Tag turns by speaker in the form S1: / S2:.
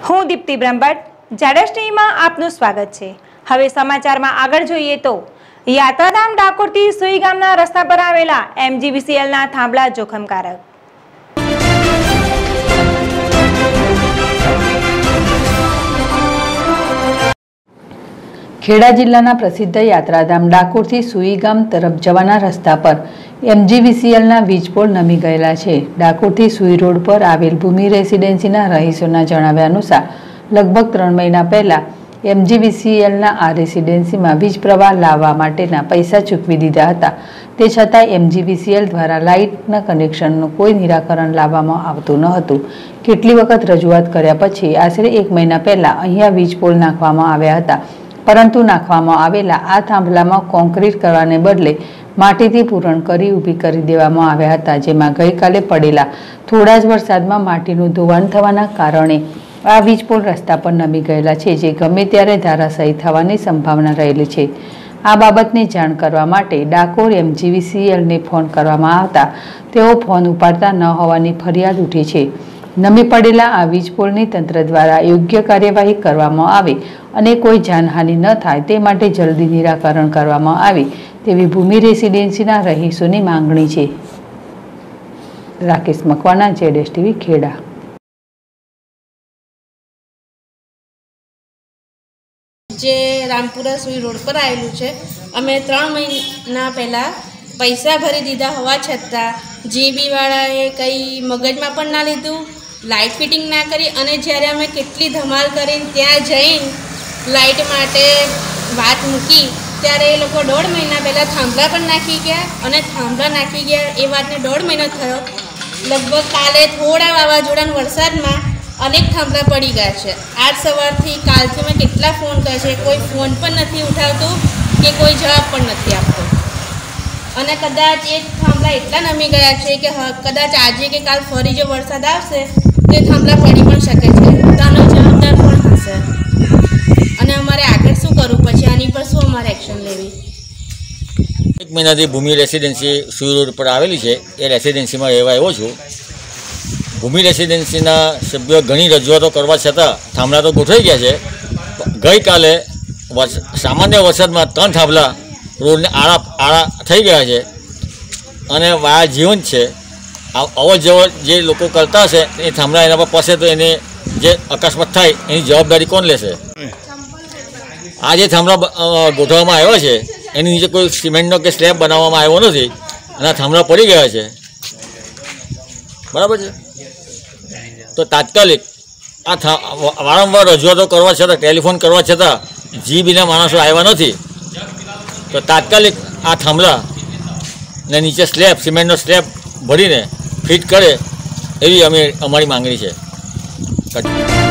S1: હું દીપ્તિ બ્રહ્મભટ્ટ ઝાડસ્ટીમાં આપનું સ્વાગત છે। હવે સમાચારમાં આગળ જોઈએ તો યાત્રાધામ ડાકોરથી સુઈ ગામના રસ્તા પર આવેલા MGVCLના થાંભલા જોખમકારક।
S2: ખેડા જિલ્લાના પ્રસિદ્ધ યાત્રાધામ ડાકોરથી સુઈ ગામ તરફ જવાના રસ્તા પર MGVCLના વીજ પોલ નમી ગયેલા છે। ડાકોરથી સુઈ રોડ પર આવેલ ભૂમિ રેસિડેન્સીના રહીશોના જણાવ્યા અનુસાર લગભગ 3 મહિના પહેલા MGVCLના આ રેસિડેન્સીમાં વીજ પ્રવાહ લાવવા માટેના પૈસા ચૂકવી દીધા હતા। તે છતાં MGVCL દ્વારા લાઇટના કનેક્શનનું કોઈ નિરાકરણ લાવવામાં આવતું ન હતું। કેટલી વખત રજૂઆત કર્યા પછી આશરે 1 મહિના પહેલા અહીંયા વીજ પોલ નાખવામાં આવ્યા હતા, પરંતુ નાખવામાં આવેલા આ થાંભલામાં કોન્ક્રીટ કરવાને બદલે માટીથી પૂરણ કરી ઊભી કરી દેવામાં આવ્યા હતા, જેમાં ગઈકાલે પડેલા થોડા જ વરસાદમાં માટીનું ધોવાણ થવાના કારણે આ વીજ પોલ રસ્તા પર નમી ગયેલા છે, જે ગમે ત્યારે ધરાશાયી થવાની સંભાવના રહેલી છે। આ બાબતની જાણ કરવા માટે ડાકોર MGVCLને ફોન કરવામાં આવતા તેઓ ફોન ઉપાડતા ન હોવાની ફરિયાદ ઉઠી છે। નમી પડેલા આ વીજ પોલની તંત્ર દ્વારા યોગ્ય કાર્યવાહી કરવામાં આવે અને કોઈ જાનહાનિ ન થાય તે માટે જલ્દી નિરાકરણ કરવામાં આવે તેવી ભૂમિ રેસિડેન્સીના રહીશોની માંગણી છે। રાકેશ મકવાના, ZSTV ખેડા।
S3: જે રામપુરા સુઈ રોડ પર આવેલું છે, અમે 3 મહિના પહેલાં પૈસા ભરી દીધા હોવા છતાં JB વાળાએ કંઈ મગજમાં પણ ના લીધું, લાઇટ ફિટિંગ ના કરી, અને જ્યારે અમે કેટલી ધમાલ કરીને ત્યાં જઈને લાઇટ માટે વાત મૂકી ત્યારે એ લોકો 1.5 મહિના પહેલાં થાંભલા પણ નાખી ગયા, અને થાંભલા નાખી ગયા એ વાતને 1.5 મહિનો થયો। લગભગ કાલે થોડા વાવાઝોડાના વરસાદમાં અનેક થાંભલા પડી ગયા છે। આજ સવારથી કાલથી મેં કેટલા ફોન કર્યા છે, કોઈ ફોન પણ નથી ઉઠાવતું કે કોઈ જવાબ પણ નથી આપતો, અને કદાચ એ થાંભલા એટલા નમી ગયા છે કે કદાચ આજે કે કાલ ફરી જો વરસાદ આવશે તો એ થાંભલા પડી પણ શકે છે, તો આનો જવાબદાર પણ હશે। અને અમારે આગળ શું કરવું, પછી આની પર શું અમારે એક્શન લેવી?
S4: 1 મહિનાથી ભૂમિ રેસિડેન્સી સુઈ રોડ પર આવેલી છે, એ રેસિડેન્સીમાં રહેવા આવ્યો છું। ભૂમિ રેસિડેન્સીના સભ્યો ઘણી રજૂઆતો કરવા છતાં થાંભલા તો ગોઠવાઈ ગયા છે। ગઈકાલે સામાન્ય વરસાદમાં 3 થાંભલા રોડને આડા થઈ ગયા છે, અને વાયા જીવંત છે। અવર જવર જે લોકો કરતા હશે એ થાંભલા એના પર પસે તો એને જે અકસ્માત થાય એની જવાબદારી કોણ લેશે? આ જે થાંભલા ગોઠવવામાં આવ્યા છે એની નીચે કોઈ સિમેન્ટનો કે સ્લેબ બનાવવામાં આવ્યો નથી, અને આ થાંભલા પડી ગયા છે, બરાબર છે? તો તાત્કાલિક આ વારંવાર રજૂઆતો કરવા છતાં, ટેલિફોન કરવા છતાં JBના માણસો આવ્યા નથી, તો તાત્કાલિક આ થાંભલા ને નીચે સ્લેબ, સિમેન્ટનો સ્લેબ ભરીને ફિટ કરે એવી અમારી માંગણી છે।